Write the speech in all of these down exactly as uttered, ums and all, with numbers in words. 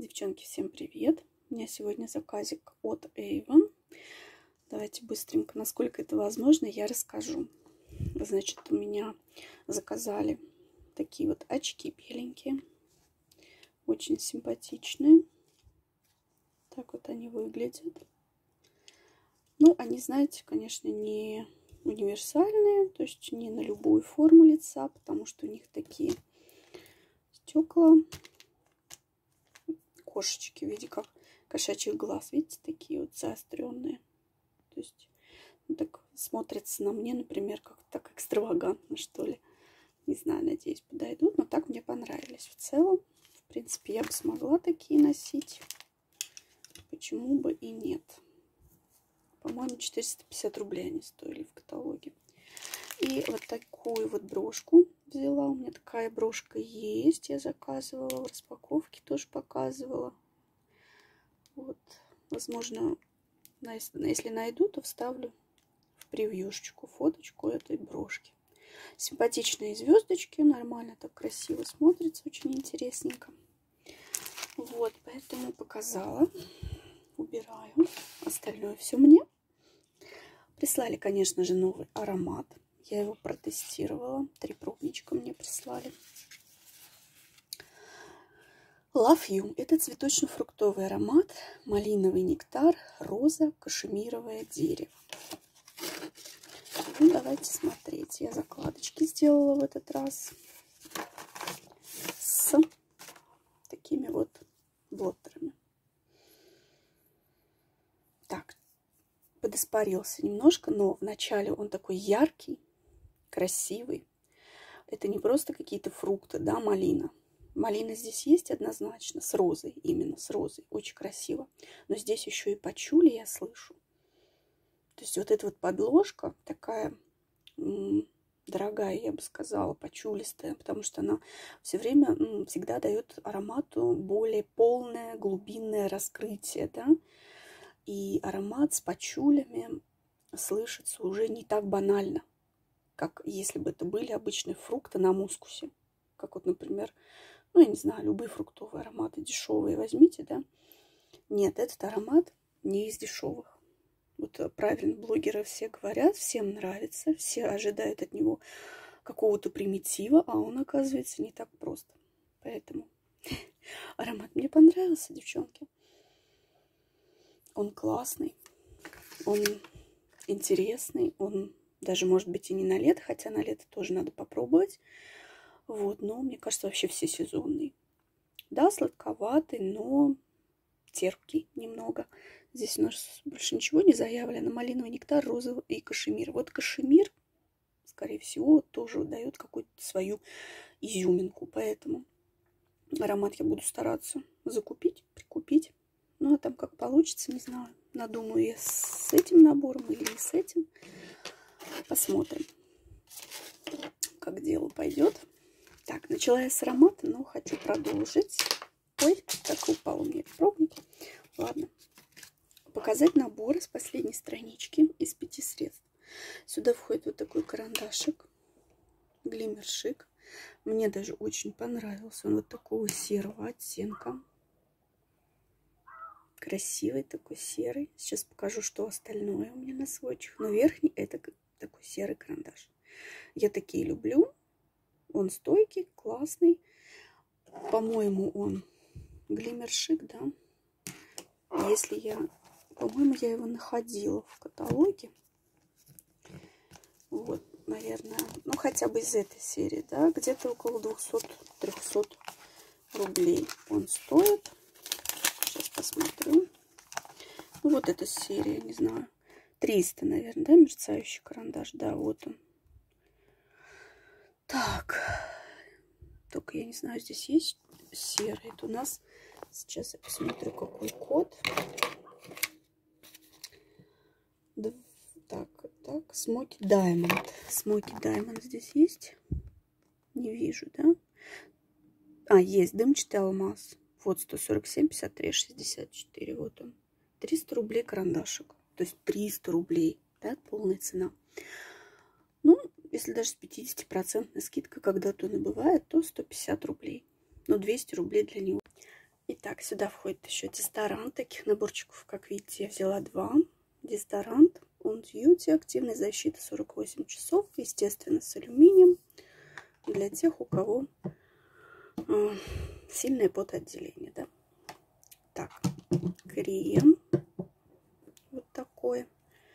Девчонки, всем привет! У меня сегодня заказик от Avon. Давайте быстренько, насколько это возможно, я расскажу. Значит, у меня заказали такие вот очки беленькие. Очень симпатичные. Так вот они выглядят. Ну, они, знаете, конечно, не универсальные, то есть не на любую форму лица, потому что у них такие стекла. Кошечки в виде как кошачьих глаз, видите, такие вот заостренные. То есть ну, так смотрится на мне, например, как-то так экстравагантно, что ли. Не знаю, надеюсь, подойдут, но так мне понравились в целом. В принципе, я бы смогла такие носить. Почему бы и нет? По-моему, четыреста пятьдесят рублей они стоили в каталоге. И вот такую вот брошку взяла. У меня такая брошка есть. Я заказывала. В распаковке тоже показывала. Вот. Возможно, если найду, то вставлю в превьюшечку фоточку этой брошки. Симпатичные звездочки. Нормально так красиво смотрится. Очень интересненько. Вот. Поэтому показала. Убираю. Остальное все мне. Прислали, конечно же, новый аромат. Я его протестировала. Три пробничка мне прислали. Love You. Это цветочно-фруктовый аромат. Малиновый нектар, роза, кашемировое дерево. Ну, давайте смотреть. Я закладочки сделала в этот раз. С такими вот блоттерами. Так. Подиспарился немножко, но вначале он такой яркий, красивый. Это не просто какие-то фрукты, да, малина. Малина здесь есть однозначно, с розой, именно с розой. Очень красиво. Но здесь еще и пачули я слышу. То есть вот эта вот подложка такая м, дорогая, я бы сказала, пачулистая, потому что она все время, м, всегда дает аромату более полное, глубинное раскрытие, да. И аромат с пачулями слышится уже не так банально, как если бы это были обычные фрукты на мускусе. Как вот, например, ну, я не знаю, любые фруктовые ароматы дешевые возьмите, да. Нет, этот аромат не из дешевых. Вот правильно блогеры все говорят, всем нравится, все ожидают от него какого-то примитива, а он, оказывается, не так прост. Поэтому аромат мне понравился, девчонки. Он классный, он интересный, он даже, может быть, и не на лето, хотя на лето тоже надо попробовать. Вот, но мне кажется, вообще все сезонный. Да, сладковатый, но терпкий немного. Здесь у нас больше ничего не заявлено. Малиновый нектар, розовый и кашемир. Вот кашемир, скорее всего, тоже дает какую-то свою изюминку. Поэтому аромат я буду стараться закупить, прикупить. Ну, а там как получится, не знаю. Надумаю я с этим набором или с этим. Посмотрим, как дело пойдет. Так, начала я с аромата, но хочу продолжить. Ой, так упал у меня пробник. Ладно. Показать набор с последней странички из пяти средств. Сюда входит вот такой карандашик. Глиммер Шик. Мне даже очень понравился. Он вот такого серого оттенка. Красивый такой серый. Сейчас покажу, что остальное у меня на сводчиках. Но верхний это такой серый карандаш. Я такие люблю. Он стойкий, классный. По-моему, он Глиммер Шик, да. Если я... По-моему, я его находила в каталоге. Вот, наверное. Ну, хотя бы из этой серии, да. Где-то около двухсот-трёхсот рублей он стоит. Сейчас посмотрю. Ну, вот эта серия, не знаю. триста, наверное, да, мерцающий карандаш. Да, вот он. Так. Только я не знаю, здесь есть серый. Это у нас... Сейчас я посмотрю, какой код. Так, так. Smoky Diamond. Smoky Diamond здесь есть? Не вижу, да? А, есть. Дымчатый алмаз. Вот сто сорок семь, пятьдесят три, шестьдесят четыре. Вот он. триста рублей карандашик. То есть триста рублей. Да, полная цена. Ну, если даже с пятидесятипроцентной скидкой, когда-то он и бывает, то сто пятьдесят рублей. Но двести рублей для него. Итак, сюда входит еще дезодорант. Таких наборчиков, как видите, я взяла два. Дезодорант On Duty, активной защиты сорок восемь часов, естественно, с алюминием. Для тех, у кого э, сильное потоотделение, да. Так, крем. Вот такой.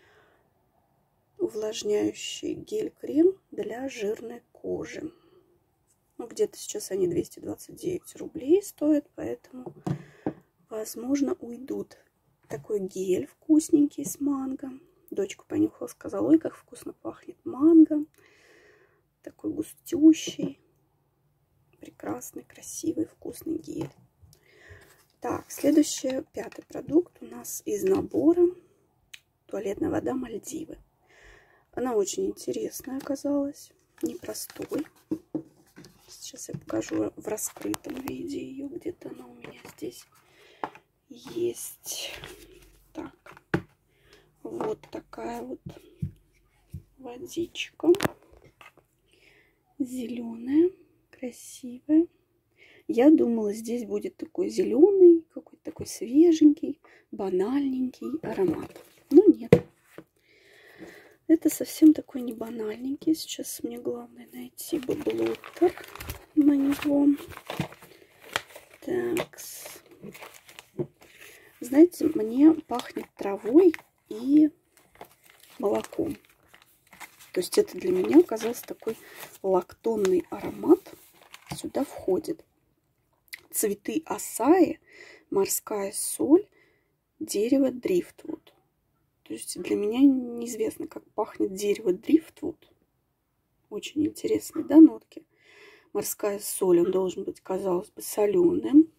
Увлажняющий гель-крем для жирной кожи. Ну, где-то сейчас они двести двадцать девять рублей стоят, поэтому, возможно, уйдут. Такой гель вкусненький с манго. Дочка понюхала, сказала: ой, как вкусно пахнет манго. Такой густющий, прекрасный, красивый, вкусный гель. Так, следующий, пятый продукт у нас из набора. Туалетная вода Мальдивы. Она очень интересная оказалась, непростой. Сейчас я покажу в раскрытом виде ее. Где-то она у меня здесь есть. Так, вот такая вот водичка. Зеленая, красивая. Я думала, здесь будет такой зеленый, какой-то такой свеженький, банальненький аромат. Но нет. Это совсем такой не банальненький. Сейчас мне главное найти баблотер на него. Так. Знаете, мне пахнет травой и молоком. То есть это для меня оказался такой лактонный аромат. Сюда входит цветы асаи, морская соль, дерево дрифтвуд. То есть для меня неизвестно, как пахнет дерево дрифтвуд. Очень интересные, да, нотки. Морская соль, он должен быть, казалось бы, соленым.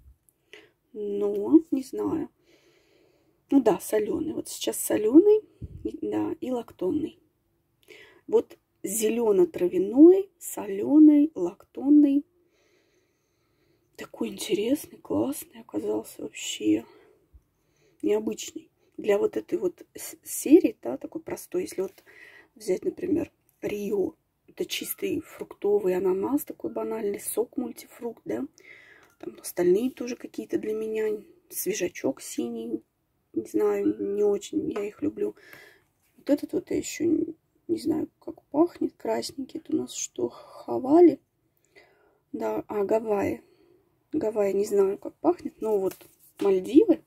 Но, не знаю. Ну да, соленый. Вот сейчас соленый, да, и лактонный. Вот зелено-травяной, соленый, лактонный. Такой интересный, классный оказался вообще. Необычный. Для вот этой вот серии, да, такой простой. Если вот взять, например, Рио, это чистый фруктовый ананас, такой банальный, сок мультифрукт, да. Там остальные тоже какие-то для меня. Свежачок синий, не знаю, не очень я их люблю. Вот этот вот я еще не знаю, как пахнет, красненький. Это у нас что, хавали? Да, а, Гавайи. Гавайи не знаю, как пахнет, но вот Мальдивы.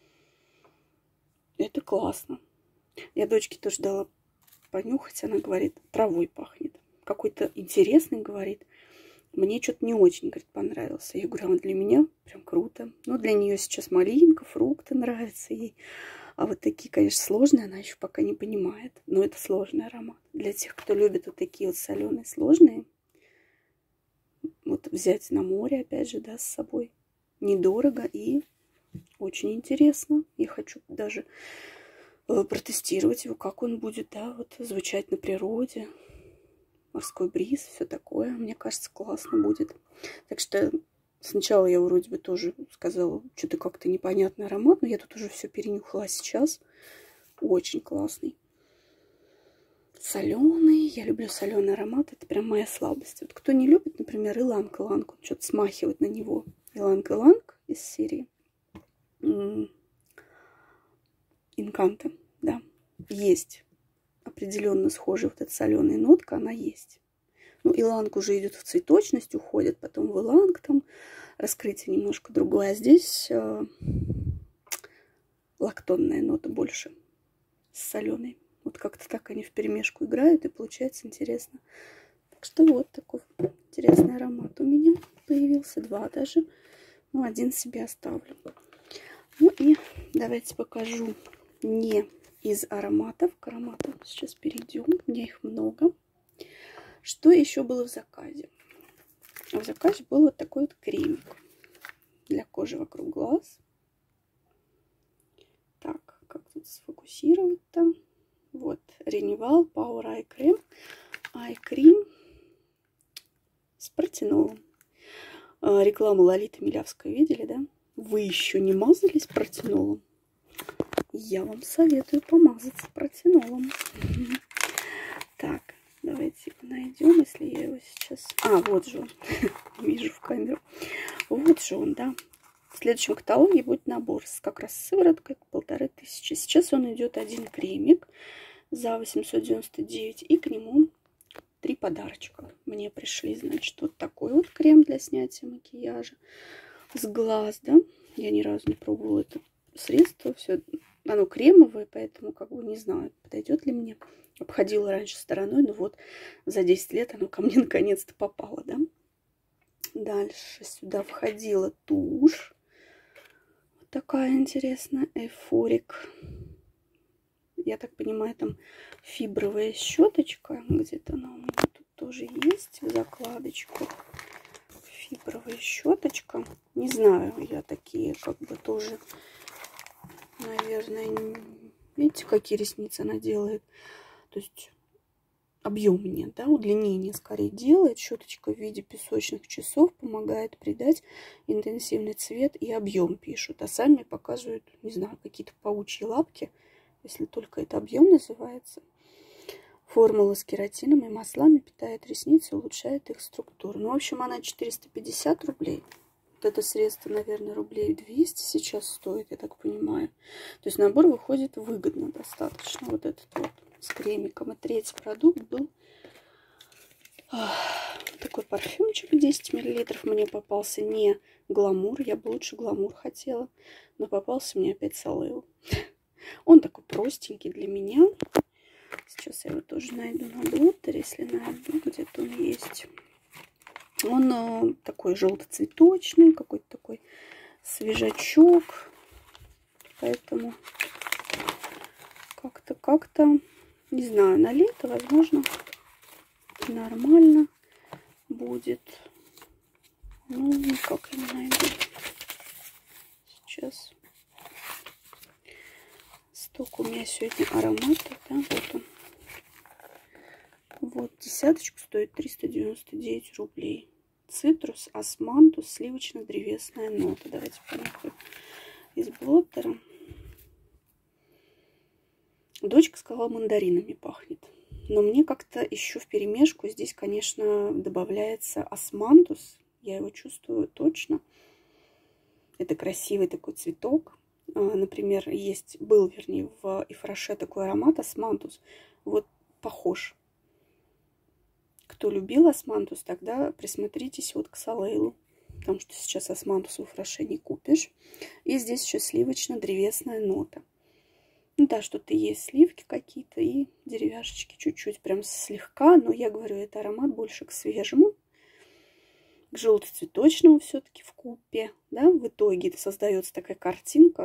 Это классно. Я дочке тоже дала понюхать. Она говорит, травой пахнет. Какой-то интересный, говорит. Мне что-то не очень, говорит, понравился. Я говорю, а для меня прям круто. Ну, для нее сейчас малинка, фрукты нравятся ей. А вот такие, конечно, сложные, она еще пока не понимает. Но это сложный аромат. Для тех, кто любит вот такие вот соленые, сложные. Вот взять на море, опять же, да, с собой. Недорого и очень интересно. Я хочу даже э, протестировать его, как он будет, да, вот звучать на природе. Морской бриз, все такое. Мне кажется, классно будет. Так что сначала я вроде бы тоже сказала, что-то как-то непонятный аромат, но я тут уже все перенюхала. Сейчас очень классный. Соленый. Я люблю соленый аромат. Это прям моя слабость. Вот кто не любит, например, иланг-иланг, он что-то смахивает на него. Иланг-иланг из серии Инканто, да, есть определенно схожая вот эта соленая нотка, она есть. Ну, иланг уже идет в цветочность, уходит, потом в иланг, там раскрытие немножко другое, а здесь э, лактонная нота больше с соленой. Вот как-то так они вперемешку играют, и получается интересно. Так что вот такой интересный аромат у меня появился, два даже. Ну, один себе оставлю. Ну и давайте покажу не из ароматов к ароматам. Сейчас перейдем. У меня их много. Что еще было в заказе? В заказе был вот такой вот кремик для кожи вокруг глаз. Так, как тут сфокусировать-то? Вот, Renewal Power Eye Cream. Eye Cream с протинолом. Рекламу Лолиты Милявской видели, да? Вы еще не мазались протинолом? Я вам советую помазаться протинолом. Так, давайте его найдем, если я его сейчас... А, вот же он. Вижу в камеру. Вот же он, да. В следующем каталоге будет набор с как раз сывороткой полторы тысячи. Сейчас он идет один кремик за восемьсот девяносто девять, и к нему три подарочка. Мне пришли, значит, вот такой вот крем для снятия макияжа с глаз, да. Я ни разу не пробовала это средство. Все, оно кремовое, поэтому как бы не знаю, подойдет ли мне. Обходила раньше стороной, но вот за десять лет оно ко мне наконец-то попало, да. Дальше сюда входила тушь. Вот такая интересная, эйфорик. Я так понимаю, там фибровая щеточка. Где-то она у меня тут тоже есть в закладочку. Фибровая щеточка. Не знаю, я такие как бы тоже, наверное, видите, какие ресницы она делает. То есть объемнее, да, удлинение скорее делает. Щеточка в виде песочных часов помогает придать интенсивный цвет и объем, пишут. А сами показывают, не знаю, какие-то паучьи лапки, если только это объем называется. Формула с кератином и маслами питает ресницы, улучшает их структуру. Ну, в общем, она четыреста пятьдесят рублей. Вот это средство, наверное, рублей двести сейчас стоит, я так понимаю. То есть набор выходит выгодно достаточно. Вот этот вот с кремиком. И третий продукт был такой парфюмчик десять миллилитров. Мне попался не гламур. Я бы лучше гламур хотела. Но попался мне опять Салео. Он такой простенький для меня. Сейчас я его тоже найду на блоттере, если найду. Где-то он есть. Он э, такой желто-цветочный, какой-то такой свежачок. Поэтому как-то, как-то, не знаю, на лето, возможно, нормально будет. Ну, никак я не найду. Сейчас. Столько у меня сегодня ароматов, да, вот он. Вот, десяточку стоит триста девяносто девять рублей. Цитрус, османтус, сливочно-древесная нота. Давайте понюхаем из блоттера. Дочка сказала, мандаринами пахнет. Но мне как-то еще вперемешку здесь, конечно, добавляется османтус. Я его чувствую точно. Это красивый такой цветок. Например, есть, был, вернее, в Ифраше такой аромат османтус. Вот похож. Кто любил османтус, тогда присмотритесь вот к Салейлу. Потому что сейчас османтус в Ифраше не купишь. И здесь еще сливочно-древесная нота. Ну да, что-то есть, сливки какие-то и деревяшечки чуть-чуть, прям слегка. Но я говорю, это аромат больше к свежему. К желто-цветочному все-таки в купе. Да? В итоге создается такая картинка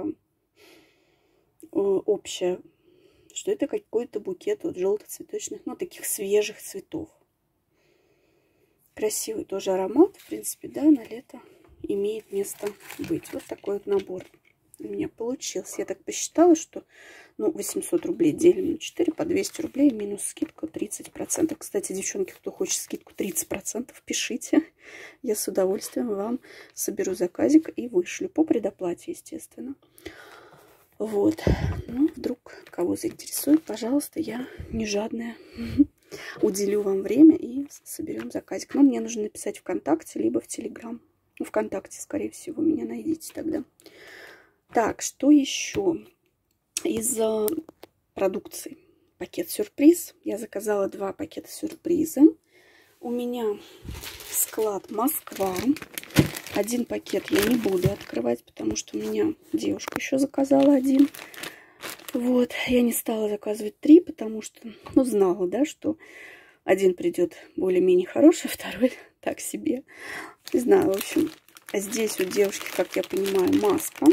общая, что это какой-то букет вот желто-цветочных, ну, таких свежих цветов. Красивый тоже аромат, в принципе, да, на лето имеет место быть. Вот такой вот набор у меня получился. Я так посчитала, что, ну, восемьсот рублей делим на четыре, по двести рублей, минус скидка тридцать процентов. Кстати, девчонки, кто хочет скидку тридцать процентов, пишите. Я с удовольствием вам соберу заказик и вышлю по предоплате, естественно. Вот. Ну, вдруг кого заинтересует, пожалуйста, я не жадная. Уделю вам время и соберем заказик. Но мне нужно написать ВКонтакте, либо в Телеграм. Ну, ВКонтакте, скорее всего, меня найдите тогда. Так, что еще из продукции? Пакет сюрприз. Я заказала два пакета сюрприза. У меня склад Москва. Один пакет я не буду открывать, потому что у меня девушка еще заказала один. Вот, я не стала заказывать три, потому что, ну, знала, да, что один придет более-менее хороший, второй так себе. Не знаю, в общем, а здесь у девушки, как я понимаю, маска.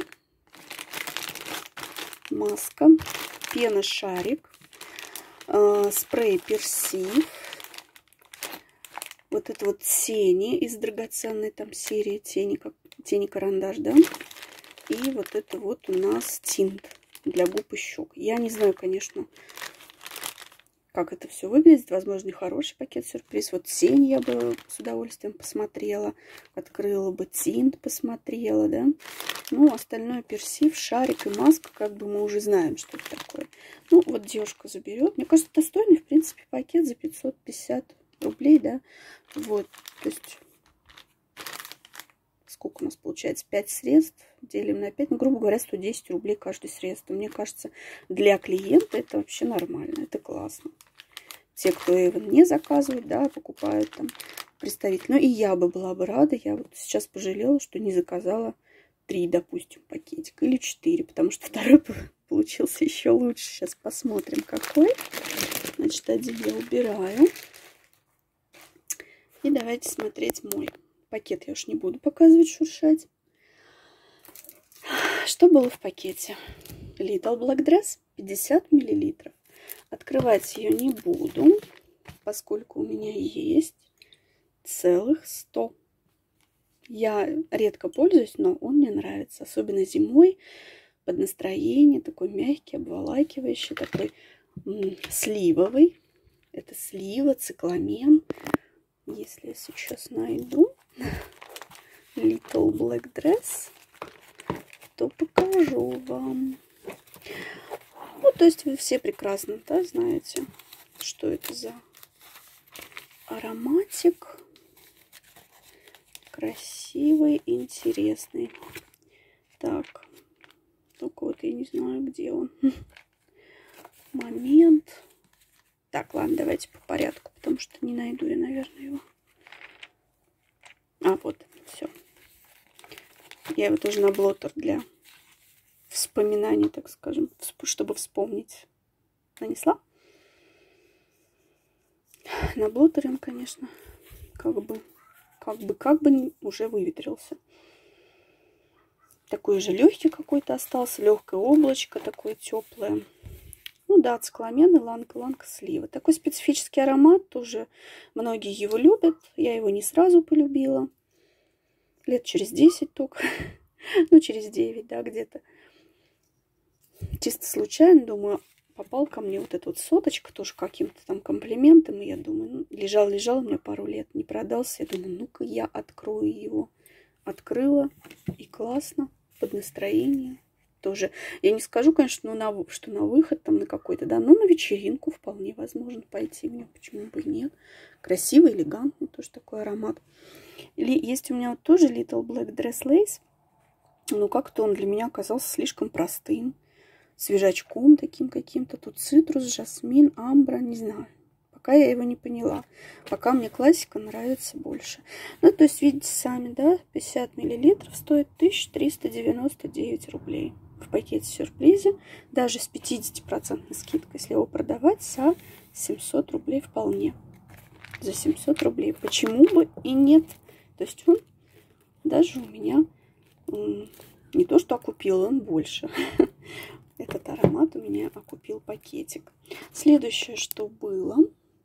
Маска, пена-шарик, э, спрей персив. Вот это вот тени из драгоценной там серии тени, как тени карандаш, да. И вот это вот у нас тинт для губ и щек. Я не знаю, конечно, как это все выглядит. Возможно, хороший пакет сюрприз. Вот тень я бы с удовольствием посмотрела. Открыла бы тинт, посмотрела, да. Ну, остальное персив, шарик и маска, как бы мы уже знаем, что это такое. Ну, вот девушка заберет. Мне кажется, достойный, в принципе, пакет за пятьсот пятьдесят рублей, да. Вот, то есть сколько у нас получается? пять средств делим на пять. Ну, грубо говоря, сто десять рублей каждое средство. Мне кажется, для клиента это вообще нормально. Это классно. Те, кто Эйвон не заказывает, да, покупают там представитель. Ну, и я бы была бы рада. Я вот сейчас пожалела, что не заказала три, допустим, пакетика. Или четыре, потому что второй получился еще лучше. Сейчас посмотрим, какой. Значит, один я убираю. И давайте смотреть мой пакет. Я уж не буду показывать, шуршать. Что было в пакете? Little Black Dress пятьдесят миллилитров. Открывать ее не буду, поскольку у меня есть целых сто. Я редко пользуюсь, но он мне нравится. Особенно зимой, под настроение. Такой мягкий, обволакивающий, такой м, сливовый. Это слива, цикламен. Если я сейчас найду Little Black Dress, то покажу вам. Ну, то есть вы все прекрасно, да, знаете, что это за ароматик. Красивый, интересный. Так, только вот я не знаю, где он. Момент. Так, ладно, давайте по порядку, потому что не найду я, наверное, его. А, вот, все. Я его тоже на блотер для вспоминаний, так скажем, чтобы вспомнить, нанесла. На блотере он, конечно, как бы, как бы, как бы уже выветрился. Такой же легкий какой-то остался, легкое облачко такое теплое. Ну да, цикламен, иланг-иланг, слива. Такой специфический аромат, тоже многие его любят. Я его не сразу полюбила. Лет через десять только. Ну, через девять, да, где-то. Чисто случайно, думаю, попал ко мне вот эта вот соточка, тоже каким-то там комплиментом. И я думаю, ну, лежал-лежал у меня пару лет, не продался. Я думаю, ну-ка я открою его. Открыла, и классно, под настроение. Тоже. Я не скажу, конечно, ну, на, что на выход там на какой-то, да, но на вечеринку вполне возможно пойти мне, почему бы и нет. Красивый, элегантный, тоже такой аромат. Или есть у меня вот тоже Little Black Dress Lace, но как-то он для меня оказался слишком простым, свежачком таким каким-то. Тут цитрус, жасмин, амбра, не знаю. Пока я его не поняла. Пока мне классика нравится больше. Ну, то есть, видите сами, да, пятьдесят миллилитров стоит тысяча триста девяносто девять рублей. В пакете сюрпризе, даже с пятидесятипроцентной скидкой, если его продавать, за семьсот рублей вполне. За семьсот рублей. Почему бы и нет? То есть он даже у меня не то что окупил, он больше. Этот аромат у меня окупил пакетик. Следующее, что было.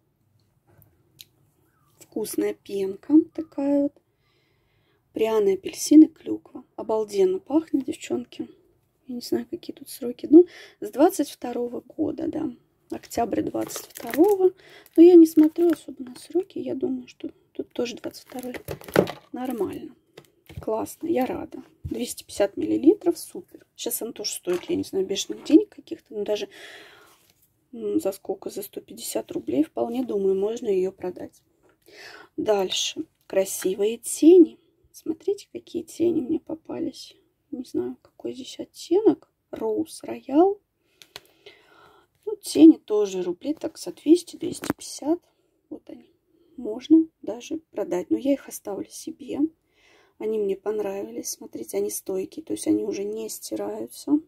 Вкусная пенка такая вот. Пряный апельсин и клюква. Обалденно пахнет, девчонки. Я не знаю, какие тут сроки. Ну, с двадцать второго года, да. Октябрь двадцать второго. Но я не смотрю особо на сроки. Я думаю, что тут тоже двадцать второй. Нормально. Классно. Я рада. двести пятьдесят миллилитров. Супер. Сейчас он тоже стоит, я не знаю, бешеных денег каких-то. Но даже за сколько? За сто пятьдесят рублей вполне, думаю, можно ее продать. Дальше. Красивые тени. Смотрите, какие тени мне попались. Не знаю, какой здесь оттенок. Роуз Роял. Ну, тени тоже рублей так за двести — двести пятьдесят. Вот они. Можно даже продать. Но я их оставлю себе. Они мне понравились. Смотрите, они стойкие. То есть они уже не стираются.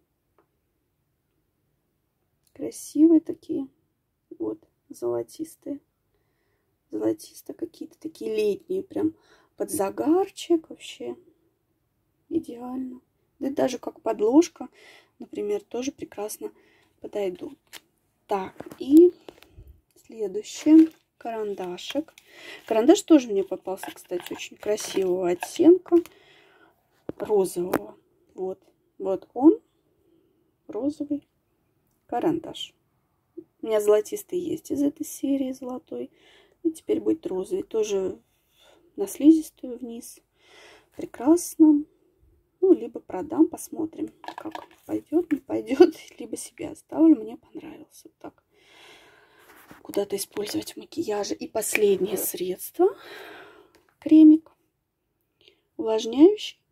Красивые такие. Вот, золотистые. Золотисто какие-то такие летние. Прям под загарчик вообще. Идеально. Да даже как подложка, например, тоже прекрасно подойдут. Так, и следующее. Карандашик. Карандаш тоже мне попался, кстати, очень красивого оттенка. Розового. Вот. Вот он. Розовый карандаш. У меня золотистый есть из этой серии, золотой. И теперь будет розовый. Тоже на слизистую вниз. Прекрасно. Ну, либо продам, посмотрим, как пойдет, не пойдет. Либо себе оставлю. Мне понравился. Вот так. Куда-то использовать в макияже. И последнее средство. Кремик. Увлажняющий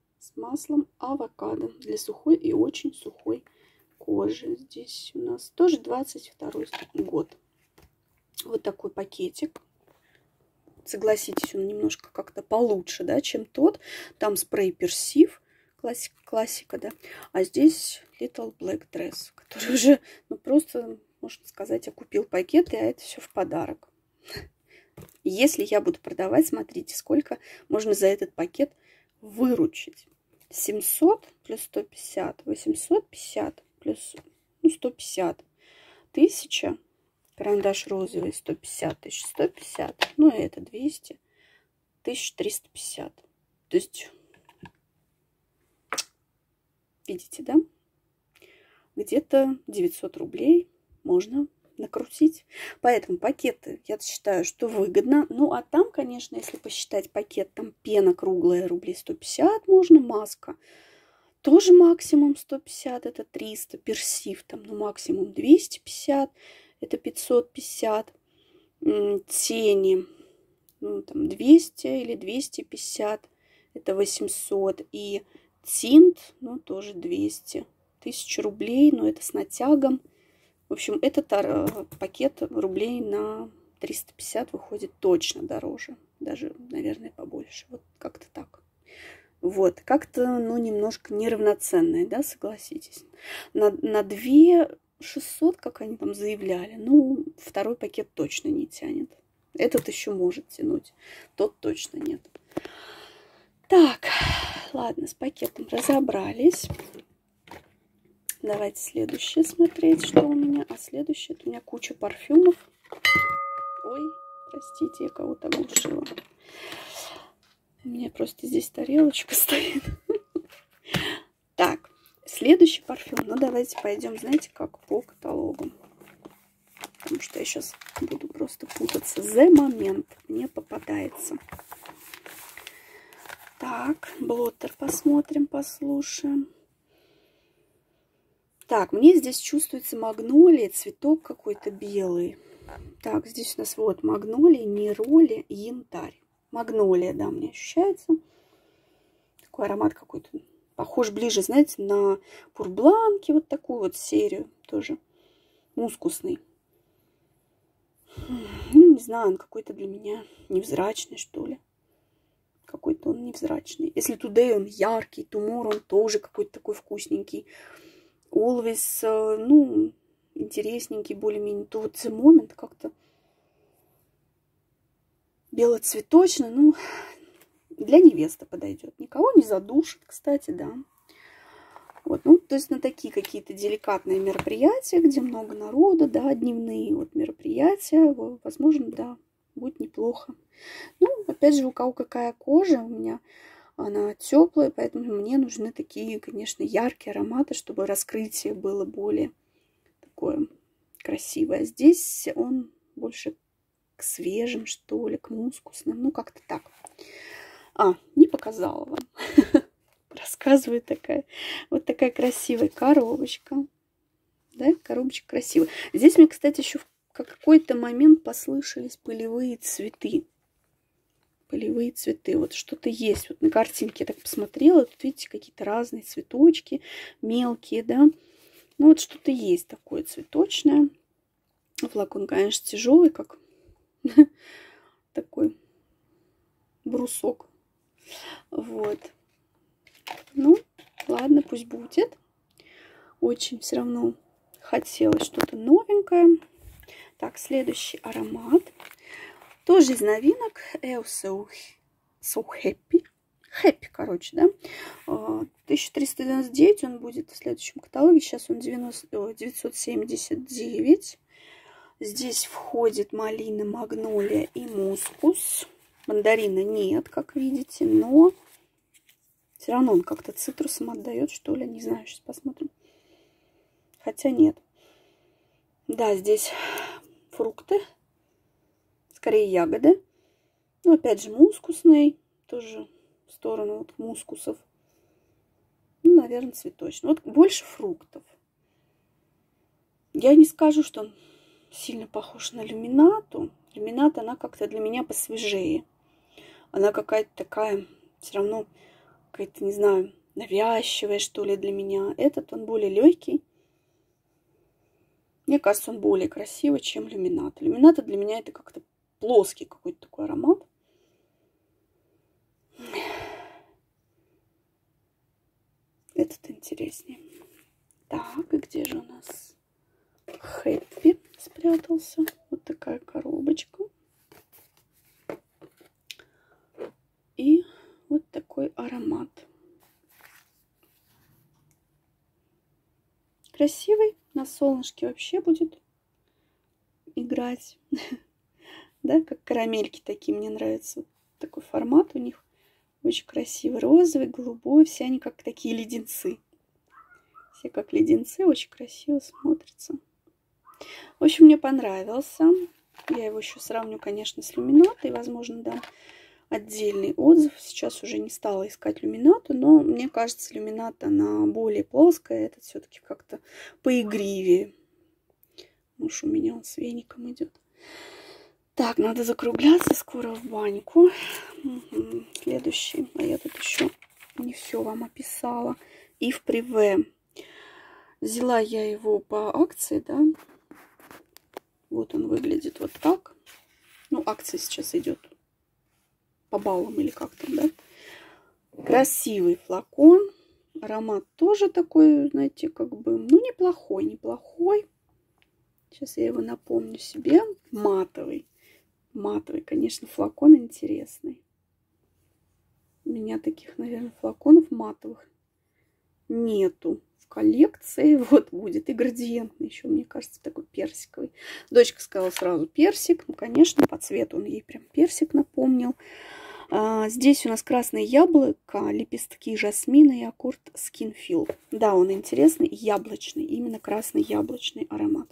маслом авокадо для сухой и очень сухой кожи. Здесь у нас тоже двадцать второй год. Вот такой пакетик. Согласитесь, он немножко как-то получше, да, чем тот. Там спрей персив, классика, классика, да. А здесь Little Black Dress, который уже, ну, просто, можно сказать, я купил пакет, а это все в подарок. Если я буду продавать, смотрите, сколько можно за этот пакет выручить. семьсот плюс сто пятьдесят, восемьсот пятьдесят плюс, ну, сто пятьдесят, тысяча. Карандаш розовый сто пятьдесят, тысяча сто пятьдесят, ну и это двести, тысяча триста пятьдесят. То есть, видите, да? Где-то девятьсот рублей можно накрутить. Поэтому пакеты, я считаю, что выгодно. Ну, а там, конечно, если посчитать пакет, там пена круглая, рублей сто пятьдесят можно, маска тоже максимум сто пятьдесят, это триста, персив там, ну, максимум двести пятьдесят, это пятьсот пятьдесят, тени, ну, там двести или двести пятьдесят, это восемьсот, и тинт, ну, тоже двести, тысяча рублей, но это с натягом. В общем, этот пакет рублей на триста пятьдесят выходит точно дороже, даже, наверное, побольше, вот как-то так. Вот, как-то, ну, немножко неравноценное, да, согласитесь. На, на две шестьсот, как они там заявляли, ну, второй пакет точно не тянет. Этот еще может тянуть, тот точно нет. Так, ладно, с пакетом разобрались. Давайте следующее смотреть, что у меня. А следующее, это у меня куча парфюмов. Ой, простите, я кого-то оглушила. У меня просто здесь тарелочка стоит. Так, следующий парфюм. Ну, давайте пойдем, знаете, как по каталогу. Потому что я сейчас буду просто путаться. The Moment мне попадается. Так, блоттер посмотрим, послушаем. Так, мне здесь чувствуется магнолия, цветок какой-то белый. Так, здесь у нас вот магнолия, нероли, янтарь. Магнолия, да, мне ощущается. Такой аромат какой-то. Похож ближе, знаете, на пурбланки. Вот такую вот серию тоже. Мускусный. Ну, не знаю, он какой-то для меня невзрачный, что ли. Какой-то он невзрачный. Если Today он яркий, Tomorrow он тоже какой-то такой вкусненький. Always, ну, интересненький более-менее. То вот The Moment как-то белоцветочно, ну, для невесты подойдет. Никого не задушит, кстати, да. Вот, ну, то есть на такие какие-то деликатные мероприятия, где много народа, да, дневные вот мероприятия, возможно, да, будет неплохо. Ну, опять же, у кого какая кожа, у меня она теплая, поэтому мне нужны такие, конечно, яркие ароматы, чтобы раскрытие было более такое красивое. Здесь он больше к свежим, что ли, к мускусным, ну, как-то так. А, не показала вам. Рассказываю такая. Вот такая красивая коробочка. Да, коробочка красивая. Здесь мне, кстати, еще в какой-то момент послышались пылевые цветы. Полевые цветы. Вот что-то есть. Вот на картинке я так посмотрела. Тут, видите, какие-то разные цветочки. Мелкие, да. Ну, вот что-то есть такое цветочное. Флакон, конечно, тяжелый, как такой брусок. Вот. Ну, ладно, пусть будет. Очень все равно хотелось что-то новенькое. Так, следующий аромат. Тоже из новинок. Eau So, so Happy. Happy, короче, да. тысяча триста девяносто девять он будет в следующем каталоге. Сейчас он девяносто, девятьсот семьдесят девять. Здесь входит малина, магнолия и мускус. Мандарина нет, как видите, но все равно он как-то цитрусом отдает, что ли. Не знаю, сейчас посмотрим. Хотя нет. Да, здесь фрукты. Скорее ягоды. Ну, опять же, мускусный. Тоже в сторону вот мускусов. Ну, наверное, цветочный. Вот больше фруктов. Я не скажу, что он сильно похож на люминату. Люмината, она как-то для меня посвежее. Она какая-то такая, все равно, какая-то, не знаю, навязчивое, что ли, для меня. Этот он более легкий. Мне кажется, он более красивый, чем люминат. Люмината для меня это как-то плоский какой-то такой аромат. Этот интереснее. Так, и где же у нас Хэппи спрятался? Вот такая коробочка. И вот такой аромат. Красивый. На солнышке вообще будет играть. Да, как карамельки такие. Мне нравится. Вот такой формат у них. Очень красивый. Розовый, голубой. Все они как такие леденцы. Все как леденцы. Очень красиво смотрятся. В общем, мне понравился. Я его еще сравню, конечно, с люминатой. Возможно, дам отдельный отзыв. Сейчас уже не стала искать люминату, но мне кажется, люмината она более плоская. Этот все-таки как-то поигривее. Муж у меня он с веником идет. Так, надо закругляться скоро в баньку. Угу. Следующий. А я тут еще не все вам описала. Ив Приве. Взяла я его по акции, да. Вот он выглядит вот так. Ну, акция сейчас идет по баллам или как там, да. Красивый флакон. Аромат тоже такой, знаете, как бы, ну, неплохой, неплохой. Сейчас я его напомню себе. Матовый. Матовый, конечно, флакон интересный. У меня таких, наверное, флаконов матовых нету в коллекции. Вот будет и градиентный еще, мне кажется, такой персиковый. Дочка сказала сразу персик. Ну, конечно, по цвету он ей прям персик напомнил. А, здесь у нас красное яблоко, лепестки жасмина и аккорд Skinfield. Да, он интересный, яблочный, именно красный яблочный аромат.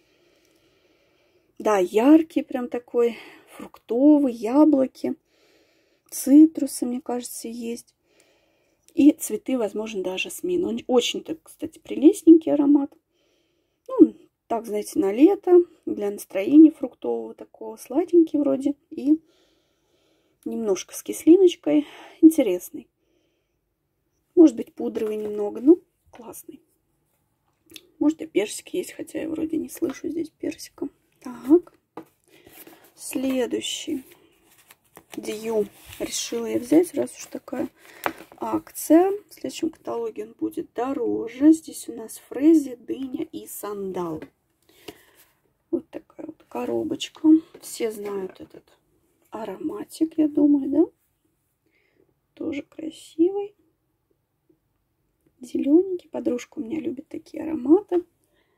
Да, яркий прям такой, фруктовый, яблоки, цитрусы, мне кажется, есть. И цветы, возможно, даже жасмин. Он очень, кстати, прелестненький аромат. Ну, так, знаете, на лето, для настроения фруктового такого, сладенький вроде. И немножко с кислиночкой. Интересный. Может быть, пудровый немного, ну, классный. Может, и персик есть, хотя я вроде не слышу здесь персика. Так, следующий Дью решила я взять, раз уж такая акция. В следующем каталоге он будет дороже. Здесь у нас фрези, дыня и сандал. Вот такая вот коробочка. Все знают этот ароматик, я думаю, да? Тоже красивый. Зелененький. Подружка у меня любит такие ароматы.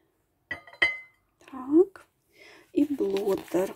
Так. И блоттер.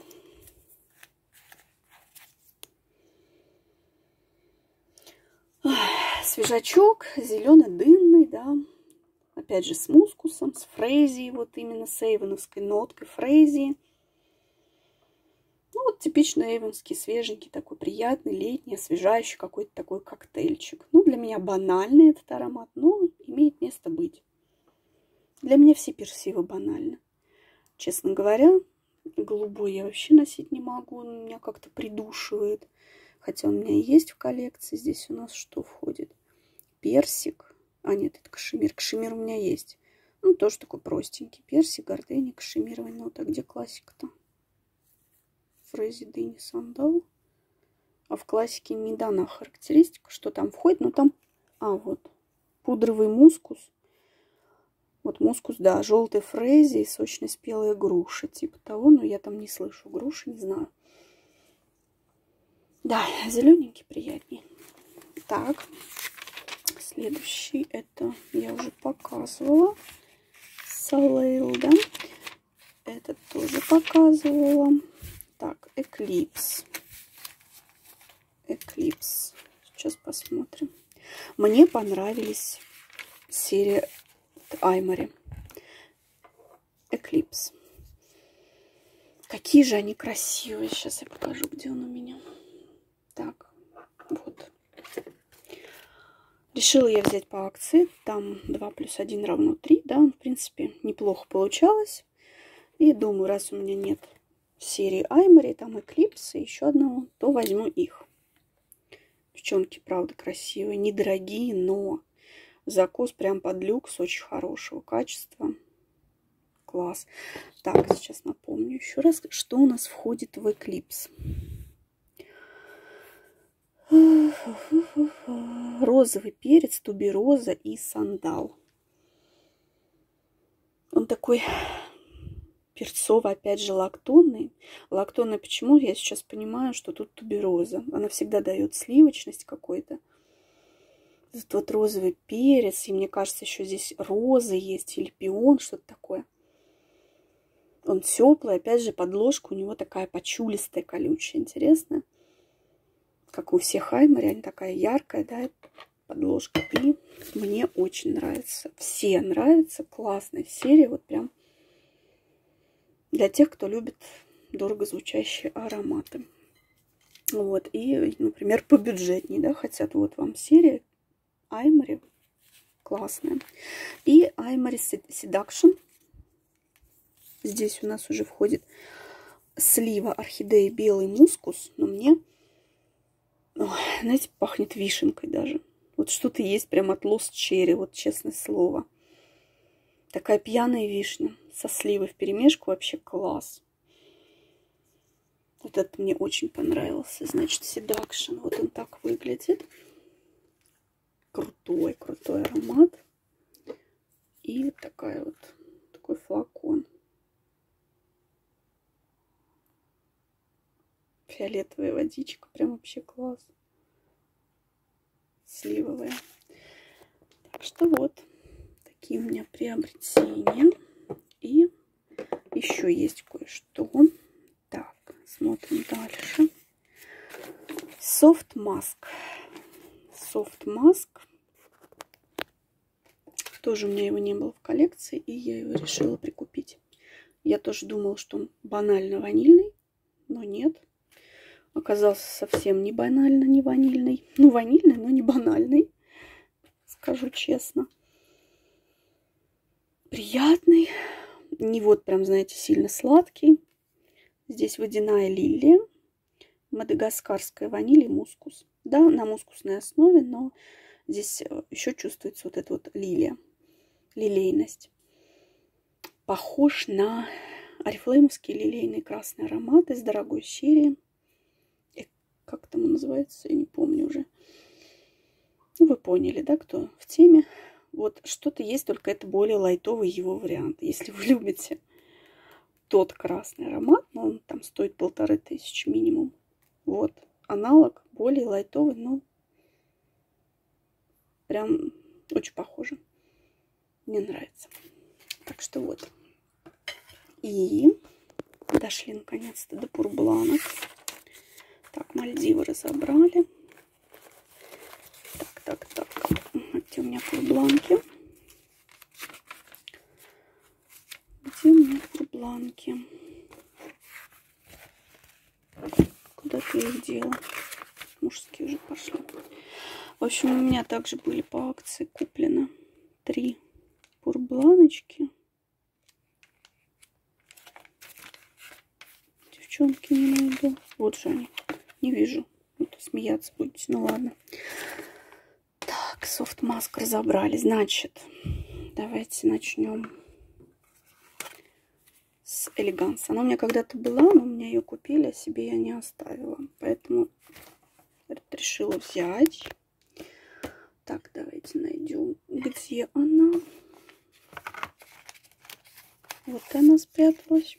Свежачок, зелено-дынный, да. Опять же с мускусом, с фрезией, вот именно с эйвоновской ноткой фрезии. Ну вот типично эйвонский, свеженький, такой приятный, летний, освежающий какой-то такой коктейльчик. Ну для меня банальный этот аромат, но имеет место быть. Для меня все персивы банальны. Честно говоря, голубой я вообще носить не могу, он меня как-то придушивает. Хотя он у меня и есть в коллекции. Здесь у нас что входит? Персик. А нет, это кашемир. Кашемир у меня есть. Ну, тоже такой простенький. Персик, гордыня, кашемировая нота. Где классика-то? Фрези, дыни, сандал. А в классике не дана характеристика, что там входит. Но там... А, вот. Пудровый мускус. Вот мускус, да. Желтый фрези и сочная спелая груша. Типа того. Но я там не слышу груши, не знаю. Да, зелененький приятней. Так, следующий это я уже показывала. Солейл, да? Этот тоже показывала. Так, Эклипс. Эклипс. Сейчас посмотрим. Мне понравились серия Аймори. Эклипс. Какие же они красивые. Сейчас я покажу, где он у меня. Так, вот. Решила я взять по акции. Там два плюс один равно три. Да, в принципе, неплохо получалось. И думаю, раз у меня нет серии Аймори, там Эклипс и еще одного, то возьму их. Девчонки, правда, красивые. Недорогие, но закос прям под люкс, очень хорошего качества. Класс. Так, сейчас напомню еще раз, что у нас входит в Eclipse. Розовый перец, тубероза и сандал. Он такой перцовый, опять же, лактонный. Лактонный почему? Я сейчас понимаю, что тут тубероза. Она всегда дает сливочность какой-то. Тут вот розовый перец. И мне кажется, еще здесь розы есть или пион, что-то такое. Он теплый. Опять же, подложка у него такая почулистая, колючая. Интересно. Как у всех Аймари, она такая яркая, да, подложка. И мне очень нравится. Все нравятся. Классная серия. Вот прям для тех, кто любит дорого звучащие ароматы. Вот. И, например, побюджетнее, да, хотят. Вот вам серия Аймари. Классная. И Аймари Seduction. Здесь у нас уже входит слива, орхидея, белый мускус. Но мне... Ой, знаете, пахнет вишенкой даже. Вот что-то есть прям от Lost Cherry, вот честное слово. Такая пьяная вишня со сливой вперемешку, вообще класс. Вот это мне очень понравился. Значит, Seduction. Вот он так выглядит. Крутой, крутой аромат. И вот такая вот, такой флакон. Фиолетовая водичка, прям вообще класс. Сливовая. Так что вот такие у меня приобретения. И еще есть кое-что. Так, смотрим дальше. Soft Mask. Soft Mask. Тоже у меня его не было в коллекции, и я его решила прикупить. Я тоже думала, что он банально ванильный, но нет. Оказался совсем не банально, не ванильный. Ну, ванильный, но не банальный, скажу честно. Приятный. Не вот прям, знаете, сильно сладкий. Здесь водяная лилия, мадагаскарская ваниль и мускус. Да, на мускусной основе, но здесь еще чувствуется вот эта вот лилия, лилейность. Похож на орифлеймовский лилейный красный аромат из дорогой серии. Как там он называется, я не помню уже. Ну, вы поняли, да, кто в теме. Вот что-то есть, только это более лайтовый его вариант. Если вы любите тот красный аромат, но он там стоит полторы тысячи минимум. Вот, аналог, более лайтовый, но прям очень похоже. Мне нравится. Так что вот. И дошли наконец-то до пурбланок. Так, Мальдивы разобрали. Так, так, так. Где у меня пурбланки? Где у меня пурбланки? Куда-то я их дела. Мужские уже пошли. В общем, у меня также были по акции куплены три пурбланочки. Девчонки, не найду. Вот же они. Не вижу. Вот смеяться будете. Ну ладно. Так, Soft Mask разобрали. Значит, давайте начнем с Элеганс. Она у меня когда-то была, но у меня ее купили, а себе я не оставила. Поэтому решила взять. Так, давайте найдем, где она. Вот она спряталась.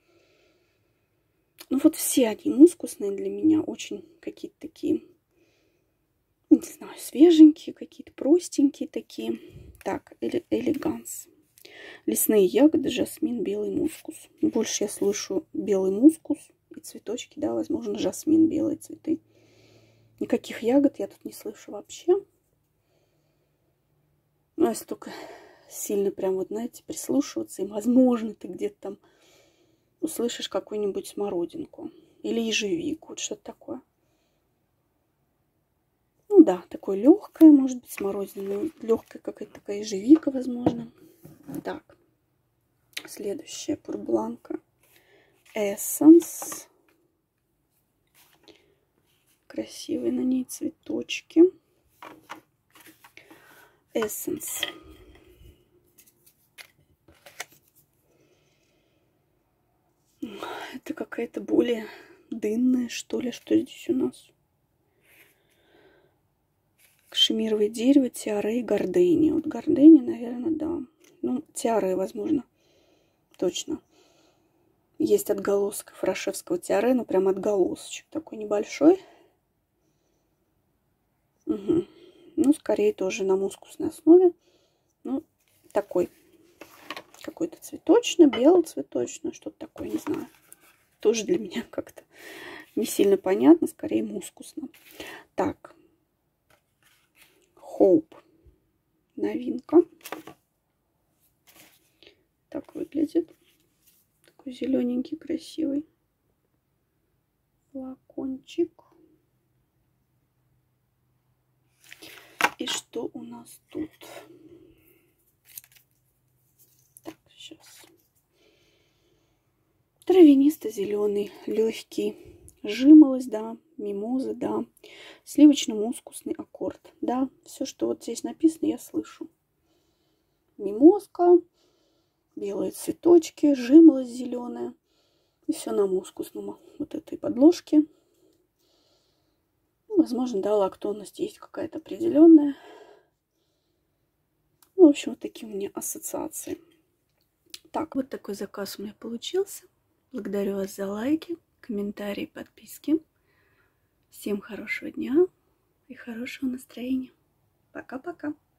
Ну вот все они мускусные для меня, очень какие-то такие, не знаю, свеженькие, какие-то простенькие такие. Так, Элеганс. Лесные ягоды, жасмин, белый мускус. Больше я слышу белый мускус и цветочки, да, возможно, жасмин, белые цветы. Никаких ягод я тут не слышу вообще. Ну, если только сильно прям вот, знаете, прислушиваться, и, возможно, ты где-то там услышишь какую-нибудь смородинку или ежевику, вот что-то такое. Ну да, такое легкое, может быть, смородина, легкая какая-то такая ежевика, возможно. Так, следующая пурбланка. Essence. Красивые на ней цветочки. Essence. Это какая-то более дынная, что ли. Что здесь у нас? Кашемировое дерево, тиаре и гордыни. Вот гордыни, наверное, да. Ну, тиаре, возможно. Точно. Есть отголосок фрашевского тиаре, но прям отголосочек такой небольшой. Угу. Ну, скорее тоже на мускусной основе. Ну, такой. Какой-то цветочный, бело-цветочный, что-то такое, не знаю. Тоже для меня как-то не сильно понятно, скорее мускусно. Так. Hope. Новинка. Так выглядит. Такой зелененький, красивый флакончик. И что у нас тут? Так, сейчас. Травянисто-зеленый, легкий. Жимолость, да. Мимоза, да. Сливочно-мускусный аккорд. Да, все, что вот здесь написано, я слышу. Мимозка, белые цветочки, жимолость зеленая. И все на мускусном вот этой подложке. Ну, возможно, да, лактонность есть какая-то определенная. Ну, в общем, вот такие у меня ассоциации. Так, вот такой заказ у меня получился. Благодарю вас за лайки, комментарии, подписки. Всем хорошего дня и хорошего настроения. Пока-пока.